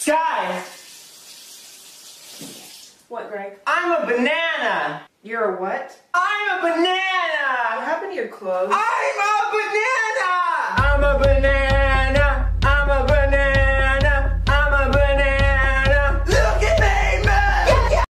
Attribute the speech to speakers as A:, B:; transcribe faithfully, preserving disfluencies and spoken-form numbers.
A: Sky!
B: What, Greg?
A: I'm a banana!
B: You're a what?
A: I'm a banana!
B: What happened to your clothes?
A: I'm a banana!